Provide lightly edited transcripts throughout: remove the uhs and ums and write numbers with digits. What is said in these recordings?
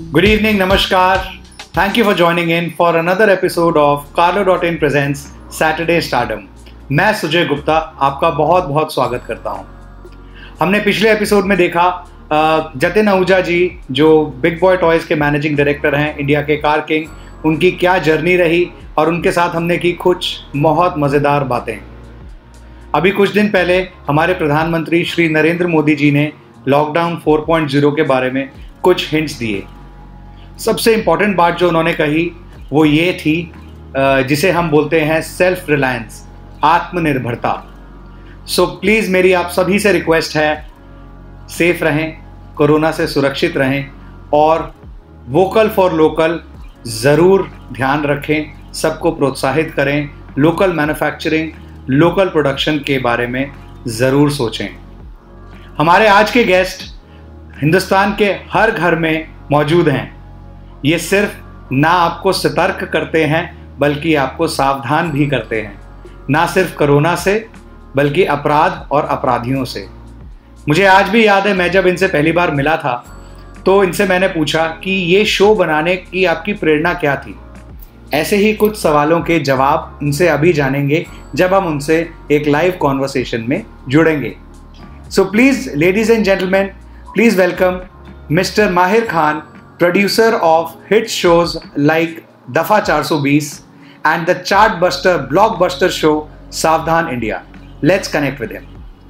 Good evening, Namaskar. Thank you for joining in for another episode of Carlo.in presents Saturday Stardom. मैं सुजय गुप्ता आपका बहुत बहुत स्वागत करता हूं। हमने पिछले एपिसोड में देखा जतिन आहूजा जी जो बिग बॉय टॉयज के मैनेजिंग डायरेक्टर हैं, इंडिया के कार किंग, उनकी क्या जर्नी रही और उनके साथ हमने की कुछ बहुत मज़ेदार बातें। अभी कुछ दिन पहले हमारे प्रधानमंत्री श्री नरेंद्र मोदी जी ने लॉकडाउन 4.0 के बारे में कुछ हिंट्स दिए। सबसे इम्पॉर्टेंट बात जो उन्होंने कही वो ये थी जिसे हम बोलते हैं सेल्फ रिलायंस, आत्मनिर्भरता। सो प्लीज़ मेरी आप सभी से रिक्वेस्ट है, सेफ रहें, कोरोना से सुरक्षित रहें और वोकल फॉर लोकल ज़रूर ध्यान रखें, सबको प्रोत्साहित करें, लोकल मैन्युफैक्चरिंग, लोकल प्रोडक्शन के बारे में ज़रूर सोचें। हमारे आज के गेस्ट हिंदुस्तान के हर घर में मौजूद हैं। ये सिर्फ ना आपको सतर्क करते हैं बल्कि आपको सावधान भी करते हैं, ना सिर्फ कोरोना से बल्कि अपराध और अपराधियों से। मुझे आज भी याद है, मैं जब इनसे पहली बार मिला था तो इनसे मैंने पूछा कि ये शो बनाने की आपकी प्रेरणा क्या थी। ऐसे ही कुछ सवालों के जवाब उनसे अभी जानेंगे जब हम उनसे एक लाइव कॉन्वर्सेशन में जुड़ेंगे। So please ladies and gentleman, please welcome mister Mahir Khan, producer of hit shows like Dafa 420 and the chartbuster blockbuster show Savdhan India. Let's connect with him.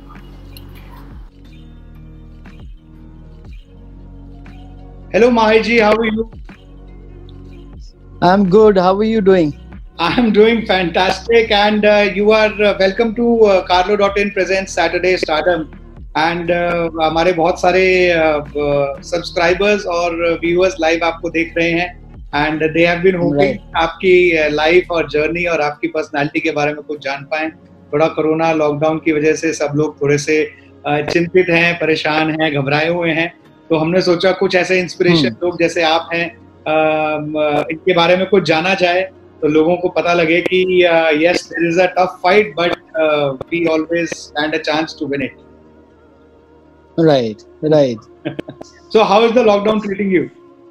Hello Mahir ji, how are you? I'm good. How are you doing? I'm doing fantastic, and you are welcome to Carlo.in presents Saturday Stardom. And हमारे बहुत सारे subscribers और viewers live आपको देख रहे हैं and they have been hoping आपकी life और जर्नी और आपकी पर्सनालिटी के बारे में कुछ जान पाएं। थोड़ा कोरोना लॉकडाउन की वजह से सब लोग थोड़े से चिंतित हैं, परेशान हैं, घबराए हुए हैं, तो हमने सोचा कुछ ऐसे इंस्पिरेशन लोग जैसे आप हैं इनके बारे में कुछ जाना जाए तो लोगों को पता लगे कि yes there is a tough fight but we always stand a chance to win it. Right. So how is the lockdown treating you?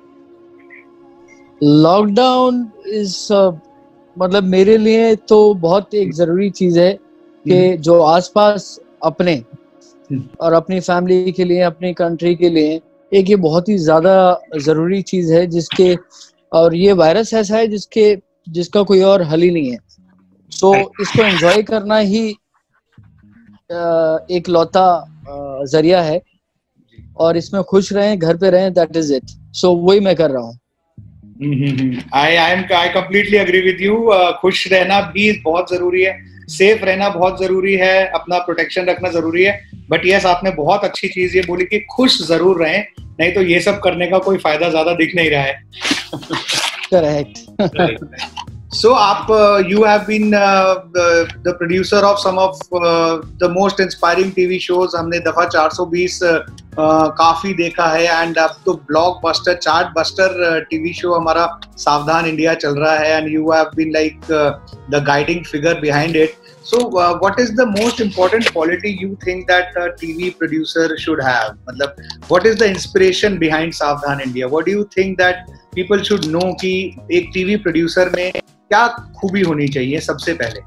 Lockdown is मतलब मेरे लिए तो बहुत एक जरूरी चीज है कि जो आसपास अपने और अपनी फैमिली के लिए, अपनी कंट्री के लिए एक ये बहुत ही ज्यादा जरूरी चीज है जिसके, और ये वायरस ऐसा है जिसका कोई और हल ही नहीं है। सो इसको एंजॉय करना ही एक लौता जरिया है और इसमें खुश रहें, घर पे रहें, दैट इज इट। सो वही मैं कर रहा हूँ। I completely agree with you. खुश रहना भी बहुत जरूरी है, सेफ रहना बहुत जरूरी है, अपना प्रोटेक्शन रखना जरूरी है। बट यस, आपने बहुत अच्छी चीज ये बोली कि खुश जरूर रहें, नहीं तो ये सब करने का कोई फायदा ज्यादा दिख नहीं रहा है। Correct. So, you have been the producer of some of the most inspiring TV shows. हमने दफा 420 काफी देखा है एंड अब तो ब्लॉकबस्टर चार्टबस्टर टीवी शो हमारा सावधान इंडिया चल रहा है and you have been like the guiding figure behind it. So, what is the most important quality you think that a TV producer should have? मतलब, what is the inspiration behind Savdhan India? What do you think that people should know कि एक TV producer में क्या खूबी होनी चाहिए सबसे पहले?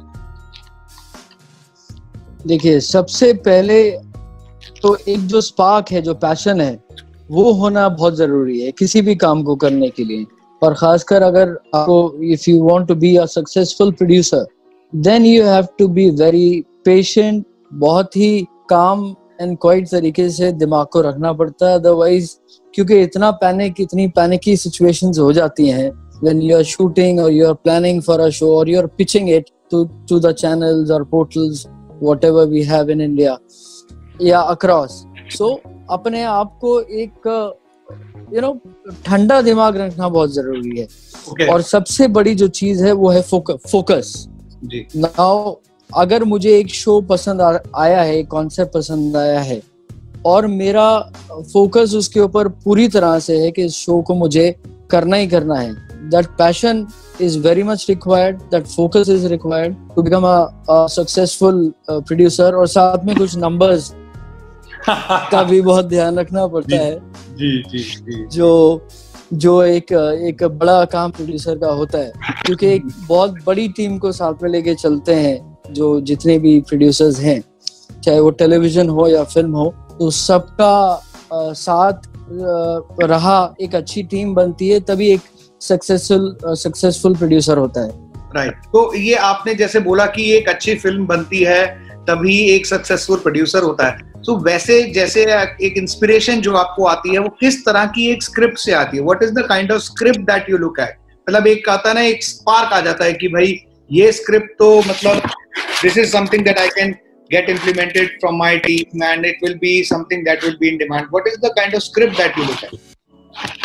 देखिए, सबसे पहले तो एक जो स्पार्क है, जो पैशन है, वो होना बहुत जरूरी है किसी भी काम को करने के लिए। और खासकर अगर आपको, if you want to be a successful producer, then you have to be very patient, बहुत ही काम एंड क्वाइट तरीके से दिमाग को रखना पड़ता है। अदरवाइज, क्योंकि इतनी पैनिकी सिचुएशंस हो जाती हैं when you are shooting or you are planning for a show or you are pitching it to the channels or portals whatever we have in India या across. So अपने आप को एक ठंडा दिमाग रखना बहुत जरूरी है। Okay. और सबसे बड़ी जो चीज है वो है फोकस। नाउ अगर मुझे एक शो पसंद आया है, एक कॉन्सेप्ट पसंद आया है और मेरा फोकस उसके ऊपर पूरी तरह से है कि इस शो को मुझे करना ही करना है, that passion is very much required, that focus is required to become a successful producer। और साथ में कुछ numbers का भी बहुत ध्यान रखना पड़ता है जी। जो जो एक बड़ा काम प्रोड्यूसर का होता है, क्योंकि एक बहुत बड़ी टीम को साथ में लेके चलते हैं। जो जितने भी प्रोड्यूसर्स हैं, चाहे वो टेलीविजन हो या फिल्म हो, तो सबका साथ रहा एक अच्छी टीम बनती है, तभी एक सक्सेसफुल प्रोड्यूसर होता है। राइट। तो ये आपने जैसे बोला कि एक अच्छी फिल्म बनती है तभी एक सक्सेसफुल प्रोड्यूसर होता है। तो वैसे जैसे एक इंस्पिरेशन जो आपको आती है वो किस तरह की एक स्क्रिप्ट से आती है? What is the kind of script that you look at? मतलब एक आता ना, एक स्पार्क आ जाता है कि भाई ये स्क्रिप्ट तो मतलब this is something that I can get implemented from my team and it will be something that will be in demand. What is the kind of script that you look at?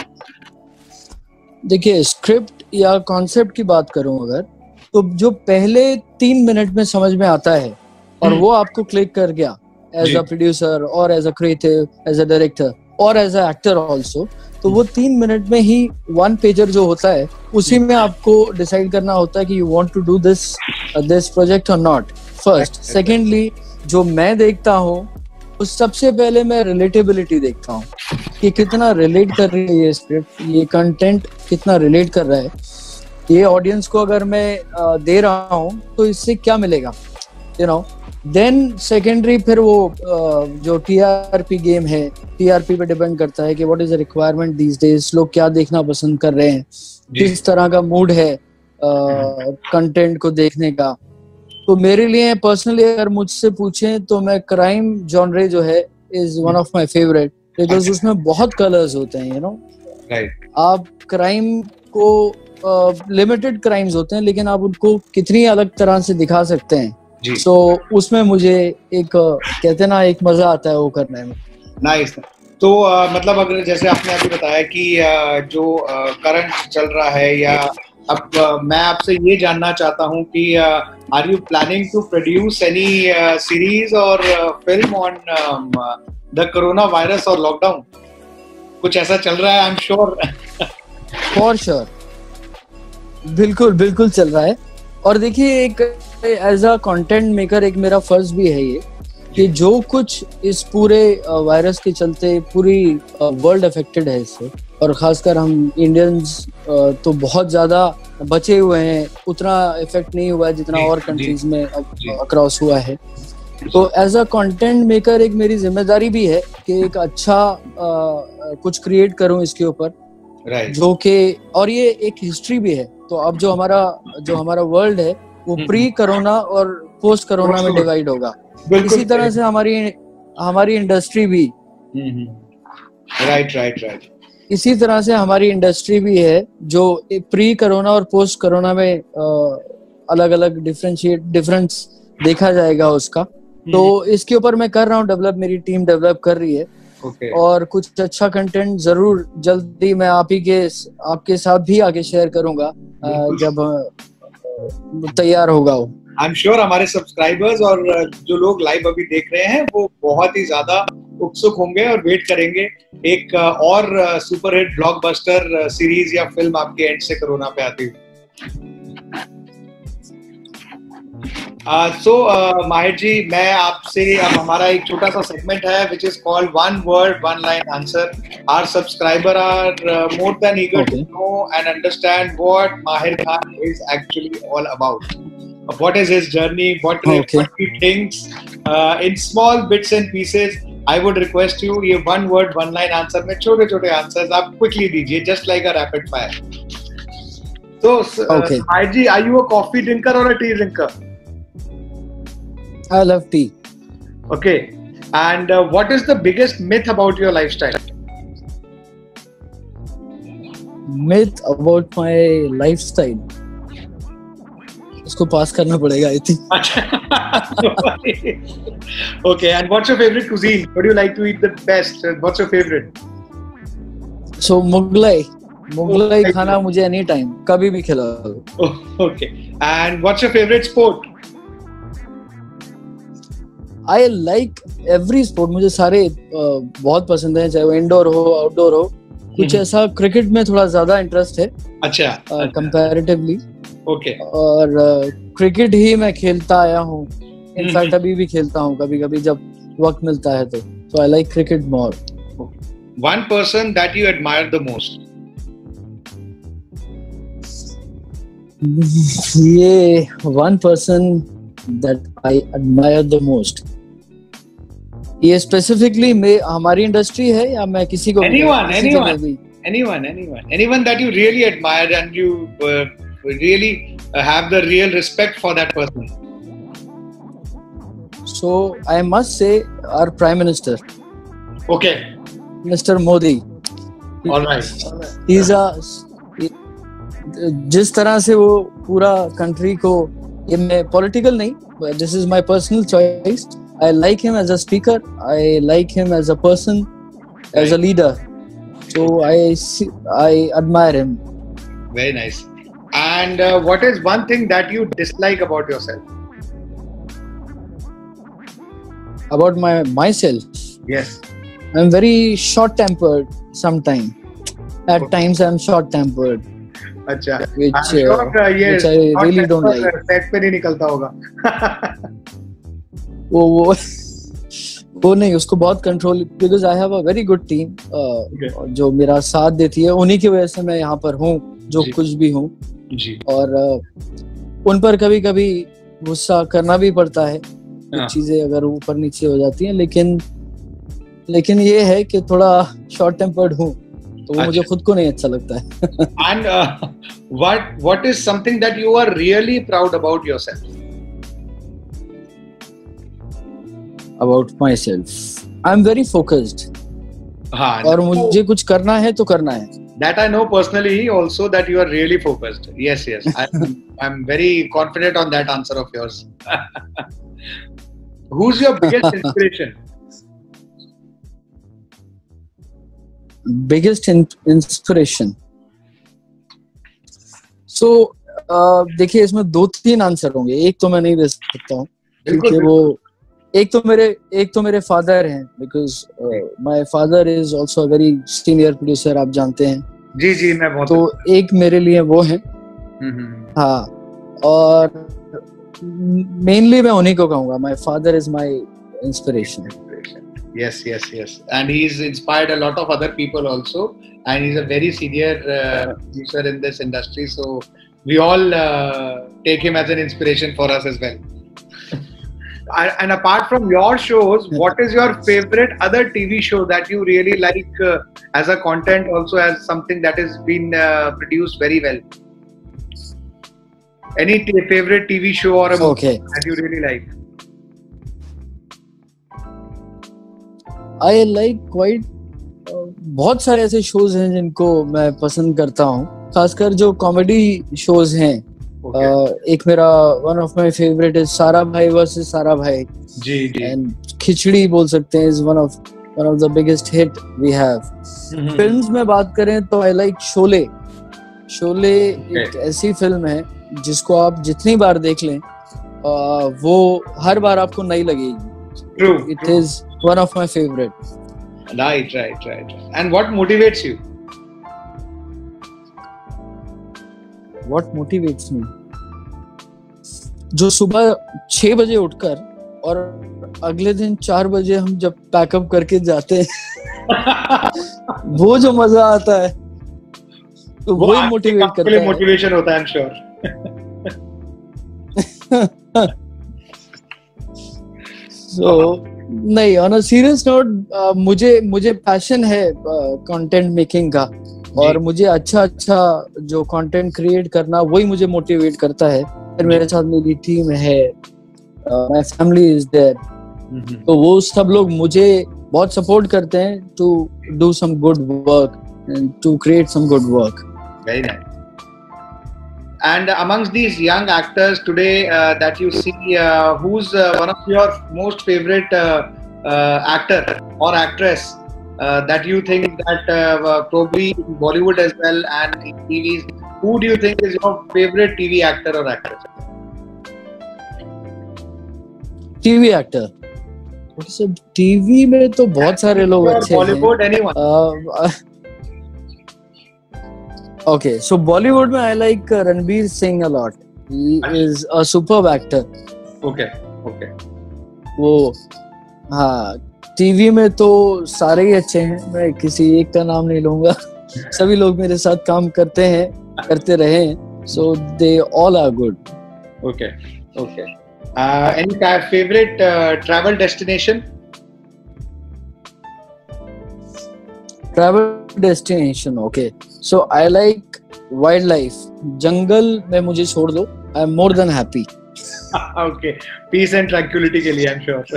देखिए, script या concept की बात करूं अगर, तो जो पहले 3 minute में समझ में आता है और वो आपको क्लिक कर गया एज अ प्रोड्यूसर और as a creative, as a director और एज अ एक्टर ऑल्सो, तो वो 3 मिनट में ही 1 पेजर जो होता है उसी में आपको डिसाइड करना होता है कि you want to do this project और नॉट। फर्स्ट। सेकेंडली, जो मैं देखता हूँ उस सबसे पहले मैं रिलेटेबिलिटी देखता हूँ कि कितना रिलेट कर रही है ये स्क्रिप्ट, ये कंटेंट कितना रिलेट कर रहा है, ये ऑडियंस को अगर मैं दे रहा हूँ तो इससे क्या मिलेगा, यू नो। देन सेकेंडरी, फिर वो जो टीआरपी गेम है, टीआरपी पे डिपेंड करता है कि what is the requirement these days, लोग क्या देखना पसंद कर रहे हैं, किस तरह का मूड है कंटेंट को देखने का। तो मेरे लिए पर्सनली अगर मुझसे पूछें तो मैं क्राइम जॉनरे जो है is one of my favourite, because उसमें बहुत कलर्स होते हैं, यू नो। राइट। आप क्राइम को लिमिटेड क्राइम्स होते हैं लेकिन आप उनको कितनी अलग तरह से दिखा सकते हैं। सो उसमें मुझे एक कहते ना, एक मजा आता है वो करने में। नाइस। तो मतलब अगर जैसे आपने अभी बताया कि जो करंट चल रहा है, या अब मैं आपसे ये जानना चाहता हूँ कि are you planning to produce any series और film on the corona virus और लॉकडाउन? कुछ ऐसा चल रहा है? I am sure. For sure, बिल्कुल चल रहा है। और देखिए, एक एज अ कंटेंट मेकर एक मेरा फर्ज भी है ये कि जो कुछ इस पूरे वायरस के चलते पूरी वर्ल्ड अफेक्टेड है इससे, और खासकर हम इंडियंस तो बहुत ज्यादा बचे हुए हैं, उतना इफेक्ट नहीं हुआ है जितना और कंट्रीज में अक्रॉस हुआ है। तो एज अ कंटेंट मेकर एक मेरी जिम्मेदारी भी है कि एक अच्छा कुछ क्रिएट करूं इसके ऊपर, जो कि, और ये एक हिस्ट्री भी है। तो अब जो हमारा वर्ल्ड है वो प्री कोरोना और पोस्ट कोरोना में डिवाइड होगा। इसी तरह से हमारी इंडस्ट्री भी राइट इसी तरह से हमारी इंडस्ट्री भी है, जो प्री कोरोना और पोस्ट कोरोना में अलग अलग डिफरेंस देखा जाएगा उसका। तो इसके ऊपर मैं कर रहा हूँ डेवलप, मेरी टीम डेवलप कर रही है। और कुछ अच्छा कंटेंट जरूर जल्दी मैं आपके साथ भी आगे शेयर करूंगा जब तैयार होगा वो। आई एम श्योर हमारे सब्सक्राइबर्स और जो लोग लाइव अभी देख रहे हैं वो बहुत ही ज्यादा उत्सुक होंगे और वेट करेंगे एक और सुपरहिट ब्लॉकबस्टर सीरीज या फिल्म आपके एंड से कोरोना पे आती हुई। माहिर जी, मैं आपसे, अब हमारा एक छोटा सा सेगमेंट है which is called one word one line answer. Our subscriber are more than eager to know and understand what Mahir Khan is actually all about. What is his journey? What he thinks in small bits and pieces. I would request you, ये one word one line answer में छोटे छोटे answers आप quickly दीजिए, just like a rapid fire. So, Mahir ji, are you a coffee drinker or a tea drinker? I love tea. Okay. And what is the biggest myth about your lifestyle? Myth about my lifestyle? उसको पास करना पड़ेगा, I think. Okay. And what's your favorite cuisine? What do you like to eat the best? What's your favorite? So Mughlai खाना मुझे any time, कभी भी खिलाओ. Okay. And what's your favorite sport? I like every sport. मुझे सारे बहुत पसंद हैं, चाहे वो इंडोर हो आउटडोर हो। कुछ ऐसा क्रिकेट में थोड़ा ज्यादा इंटरेस्ट है, अच्छा कंपैरेटिवली। ओके। और क्रिकेट ही मैं खेलता आया हूँ, इनफैक्ट अभी भी खेलता हूँ कभी कभी जब वक्त मिलता है तो। So I like cricket more. One person that you admire the most? ये one person that I admire the most. ये स्पेसिफिकली में हमारी इंडस्ट्री है या मैं किसी को anyone that you really admire and you really have the real respect for that person? So I must say our Prime Minister. Okay. Mr. Modi. All right. He's जिस तरह से वो पूरा कंट्री को, ये मैं पॉलिटिकल नहीं, this is my personal choice. I like him as a speaker. I like him as a person, as a leader. So I admire him. Very nice. And what is one thing that you dislike about yourself? About myself? Yes. I'm very short-tempered sometimes. At times I'm short-tempered. अच्छा. Which I really don't like. Set पे नहीं निकलता होगा. वो नहीं, उसको बहुत control, because I have a very good team जो मेरा साथ देती है, उन्हीं की वजह से मैं यहाँ पर हूँ जो कुछ भी हूँ. और उन पर कभी कभी गुस्सा करना भी पड़ता है, कुछ चीजें अगर ऊपर नीचे हो जाती हैं, लेकिन ये है कि थोड़ा शॉर्ट टेम्पर्ड हूँ, तो वो मुझे खुद को नहीं अच्छा लगता है. And what is something that you are really proud about yourself? About myself, I'm very focused. और मुझे कुछ करना है तो करना है. That I know personally also, that you are really focused. Yes. I'm very confident on that answer of yours. Who's your biggest inspiration? Biggest inspiration. So देखिए, इसमें 2-3 आंसर होंगे, एक तो मैं नहीं दे सकता हूँ क्योंकि वो एक तो मेरे फादर हैं, because my father is also a very senior producer, आप जानते हैं. जी मैं बहुत, तो एक मेरे लिए वो है. हाँ, और मेनली मैं उन्हीं को कहूँगा. My father is my inspiration. Yes. And he's inspired a lot of other people also. And he's a very senior producer in this industry. So we all take him as an inspiration for us as well. And apart from your shows, what is your favorite other TV show that you really like as a content, also as something that has been produced very well? Any favorite TV show or a movie that you really like? I like quite बहुत सारे ऐसे shows हैं जिनको मैं पसंद करता हूँ, खासकर जो कॉमेडी शोज हैं. एक मेरा one of my favourite is Sarabhai versus सारा भाई. जी. एंड खिचड़ी बोल सकते हैं, is one of the biggest hit we have. Films में बात करें तो आई लाइक शोले एक ऐसी फिल्म है जिसको आप जितनी बार देख लें वो हर बार आपको नई लगेगी. True. It is one of my favorite. Right. And what motivates you? What motivates me? जो सुबह 6 बजे उठकर और अगले दिन 4 बजे हम जब पैकअप करके जाते हैं वो जो मजा आता है, तो वो ही मोटिवेट करता है. मोटिवेशन होता है, I'm sure. So नहीं, ऑन अ सीरियस नोट, मुझे पैशन है कंटेंट मेकिंग का, और मुझे अच्छा जो कंटेंट क्रिएट करना वही मुझे मोटिवेट करता है. फिर मेरे साथ मेरी टीम है, माय फैमिली इज देयर, तो वो सब लोग मुझे बहुत सपोर्ट करते हैं to do some good work and to create some good work. Very nice. And amongst these young actors today that you see, who's one of your most favorite actor or actress that you think that probably in Bollywood as well and in TVs, who do you think is your favorite TV actor or actress? TV actor. So TV में तो बहुत सारे लोग अच्छे हैं. Bollywood, anyone? Okay, so Bollywood में I like Ranveer Singh a lot. He is a superb actor. Okay. वो हाँ, टीवी में तो सारे ही अच्छे हैं, मैं किसी एक का नाम नहीं लूंगा. सभी लोग मेरे साथ काम करते रहे हैं, So they all are good. Okay. Any favorite travel destination? Travel destination, okay. So I like wildlife. Jungle में मुझे छोड़ दो, I am more than happy. Okay, peace and tranquility के लिए, I'm sure.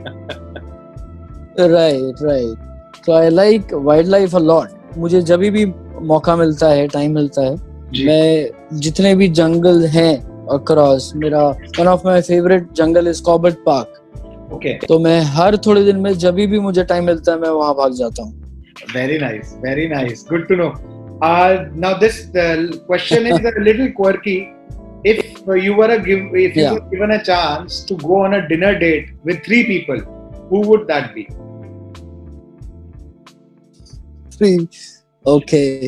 Right. So I like wildlife a lot. मुझे जब भी मौका मिलता है, टाइम मिलता है, मैं जितने भी जंगल हैं across, मेरा one of my favorite jungle is Corbett Park. Okay. तो मैं हर थोड़े दिन में जब भी मुझे टाइम मिलता है मैं वहाँ भाग जाता हूँ. Very nice. Good to know. Now this question is a little quirky. If you were given a chance to go on a dinner date with 3 people, who would that be? 3. Okay.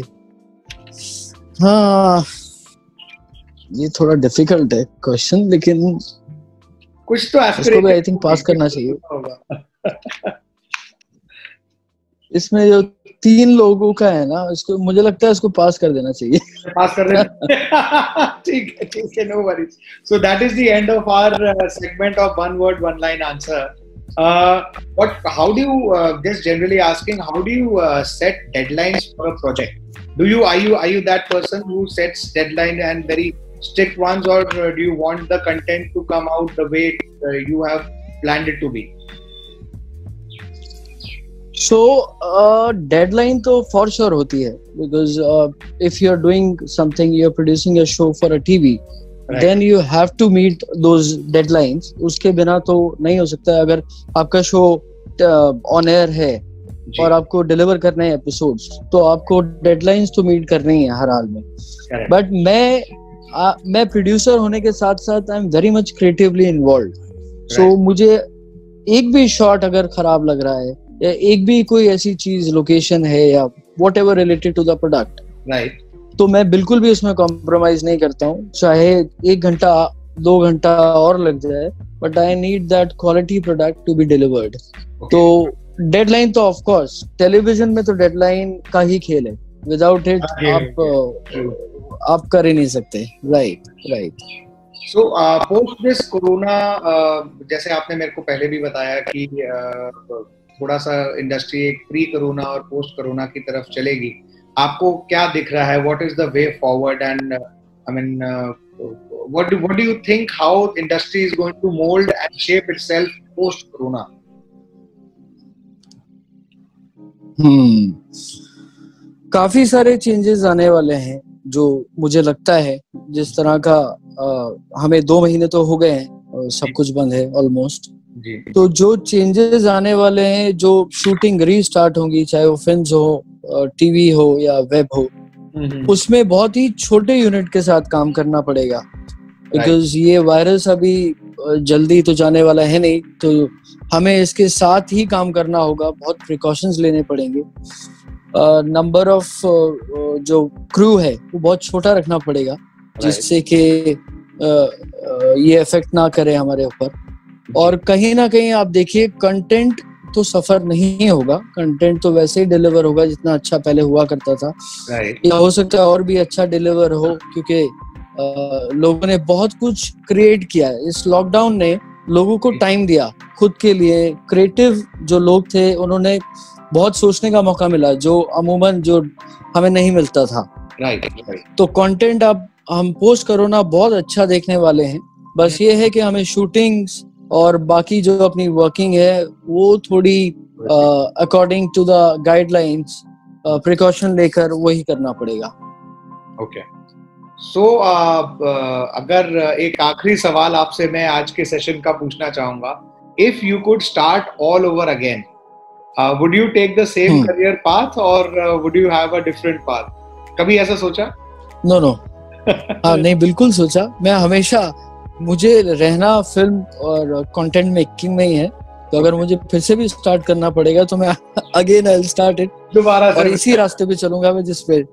हाँ, ये थोड़ा difficult है question, लेकिन कुछ तो इसको भी I think पास करना चाहिए. इसमें जो 3 लोगों का है ना, इसको मुझे लगता है इसको पास कर देना चाहिए. पास कर देना. ठीक है, no worries. So that is the end of our segment of one word, one line answer. How do you just generally asking, how do you set deadlines for a project? Are you that person who sets deadline and very strict ones, or do you want the content to come out the way you have planned it to be? So deadline तो for sure होती है, because if you are doing something, you are producing a show for a TV, right, then you have to meet those deadlines. उसके बिना तो नहीं हो सकता. अगर आपका शो on air है और आपको डिलीवर करने हैं एपिसोड्स, तो आपको डेडलाइंस तो मीट करनी है हर हाल में. बट मैं प्रोड्यूसर होने के साथ साथ I am very much creatively involved. So मुझे एक भी शॉट अगर खराब लग रहा है, या एक भी कोई ऐसी चीज, लोकेशन है या whatever related to the product, right, तो मैं बिल्कुल भी उसमें कॉम्प्रोमाइज नहीं करता हूँ. चाहे 1 घंटा 2 घंटा और लग जाए, but I need that quality product to be delivered. तो डेडलाइन तो ऑफ कोर्स टेलीविजन में तो डेडलाइन का ही खेल है. विदाउट इट आप कर ही नहीं सकते. Right. So post this corona, जैसे आपने मेरे को पहले भी बताया कि थोड़ा सा इंडस्ट्री एक प्री कोरोना और पोस्ट कोरोना की तरफ चलेगी. आपको क्या दिख रहा है? What is the way forward? And I mean, what do you think how industry is going to mold and shape itself post corona? काफी सारे चेंजेस आने वाले हैं, जो मुझे लगता है जिस तरह का हमें 2 महीने तो हो गए हैं, सब कुछ बंद है ऑलमोस्ट. तो जो चेंजेस आने वाले हैं, जो शूटिंग रीस्टार्ट होंगी, चाहे वो फिल्म्स हो, टीवी हो या वेब हो, उसमें बहुत ही छोटे यूनिट के साथ काम करना पड़ेगा. बिकॉज ये वायरस अभी जल्दी तो जाने वाला है नहीं, तो हमें इसके साथ ही काम करना होगा. बहुत प्रिकॉशंस लेने पड़ेंगे. नंबर ऑफ जो क्रू है वो बहुत छोटा रखना पड़ेगा, जिससे कि ये इफेक्ट ना करे हमारे ऊपर. और कहीं ना कहीं आप देखिए, कंटेंट तो सफर नहीं होगा. कंटेंट तो वैसे ही डिलीवर होगा जितना अच्छा पहले हुआ करता था. या हो सकता है और भी अच्छा डिलीवर हो, क्योंकि लोगों ने बहुत कुछ क्रिएट किया है. इस लॉकडाउन ने लोगों को टाइम दिया खुद के लिए. क्रिएटिव जो लोग थे, उन्होंने बहुत सोचने का मौका मिला, जो अमूमन जो हमें नहीं मिलता था. राइट. तो कंटेंट अब हम पोस्ट कोरोना बहुत अच्छा देखने वाले हैं. बस ये है कि हमें शूटिंग्स और बाकी जो अपनी वर्किंग है वो थोड़ी according to the guidelines precaution लेकर वही करना पड़ेगा. ओके. सो अगर एक आखिरी सवाल आपसे मैं आज के सेशन का पूछना चाहूंगा, if you could start all over again, would you take the same career path और would you have a different path? कभी ऐसा सोचा? नो. हाँ, नहीं, बिल्कुल सोचा. मैं हमेशा, मुझे रहना फिल्म और कंटेंट मेकिंग में ही है. तो अगर मुझे फिर से भी स्टार्ट करना पड़ेगा तो मैं again I will start it दोबारा, और इसी रास्ते पे चलूंगा मैं जिस पे.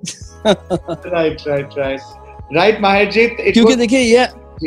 राइट माहिरजीत, क्योंकि देखिए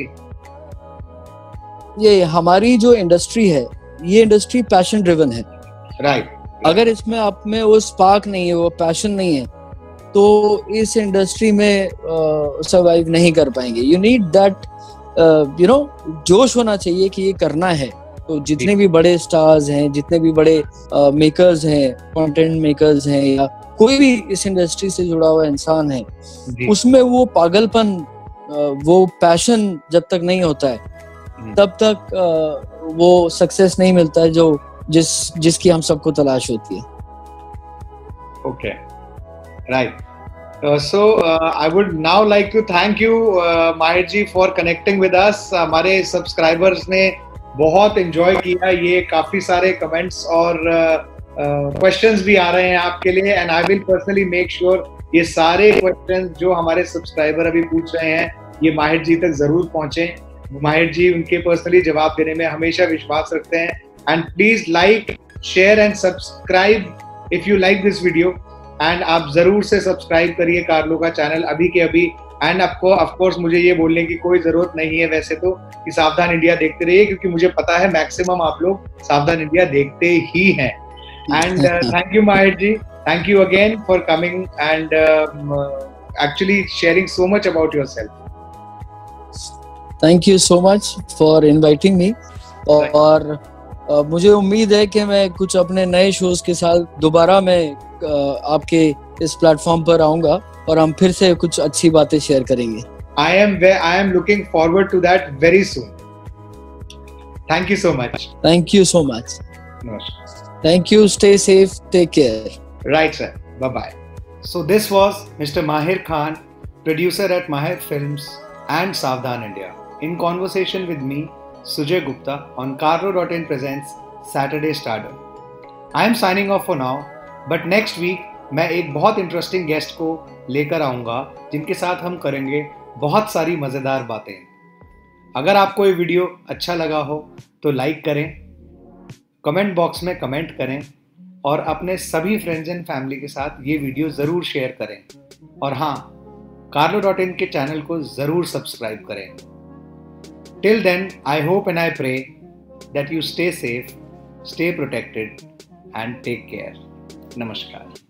ये हमारी जो इंडस्ट्री है, ये इंडस्ट्री पैशन ड्रिवन है. राइट. अगर इसमें आप में वो स्पार्क नहीं है, वो पैशन नहीं है, तो इस इंडस्ट्री में सर्वाइव नहीं कर पाएंगे. यू नीड दैट जोश होना चाहिए कि ये करना है. तो जितने भी बड़े स्टार्स हैं, जितने भी बड़े मेकर्स हैं, कंटेंट मेकर्स हैं, या कोई भी इस इंडस्ट्री से जुड़ा हुआ इंसान है, उसमें वो पागलपन, वो पैशन जब तक नहीं होता है तब तक वो सक्सेस नहीं मिलता है जो जिसकी हम सबको तलाश होती है. Okay, right. So I would now like to thank you Mahir ji for connecting with us. हमारे सब्सक्राइबर्स ने बहुत एंजॉय किया. ये काफी सारे कमेंट्स और क्वेश्चंस भी आ रहे हैं आपके लिए, and I will personally make sure ये सारे क्वेश्चंस जो हमारे सब्सक्राइबर अभी पूछ रहे हैं ये माहिर जी तक जरूर पहुंचे. माहिर जी उनके पर्सनली जवाब देने में हमेशा विश्वास रखते हैं. And please like, share and subscribe if you like this video. And आप जरूर से सब्सक्राइब करिए कार्लो का चैनल अभी के अभी. एंड आपको ऑफ कोर्स मुझे ये बोलने की कोई जरूरत नहीं है वैसे तो कि सावधान इंडिया देखते रहिए, क्योंकि मुझे पता है मैक्सिमम आप लोग सावधान इंडिया देखते ही हैं. And thank you Mahir ji, thank you again for coming and actually sharing so much about yourself. Thank you so much for inviting me. और मुझे उम्मीद है कि मैं कुछ अपने नए शोज के साथ दोबारा मैं आपके इस प्लेटफॉर्म पर आऊंगा और हम फिर से कुछ अच्छी बातें शेयर करेंगे. I am looking forward to that very soon. Thank you so much. Thank you so much. Namaskar. Thank you. Stay safe. Take care. Right, sir. Bye-bye. So this was Mr. Mahir Khan, producer at Mahir Films and Savdhan India, in conversation with me, Sujay Gupta, on Carlo.in presents Saturday Stardom. I am signing off for now, but next week मैं एक बहुत interesting guest को लेकर आऊँगा जिनके साथ हम करेंगे बहुत सारी मज़ेदार बातें. अगर आपको ये वीडियो अच्छा लगा हो तो लाइक करें, कमेंट बॉक्स में कमेंट करें और अपने सभी फ्रेंड्स एंड फैमिली के साथ ये वीडियो ज़रूर शेयर करें. और हाँ, Carlo.in के चैनल को ज़रूर सब्सक्राइब करें. Till then, I hope and I pray that you stay safe, stay protected and take care. Namaskar.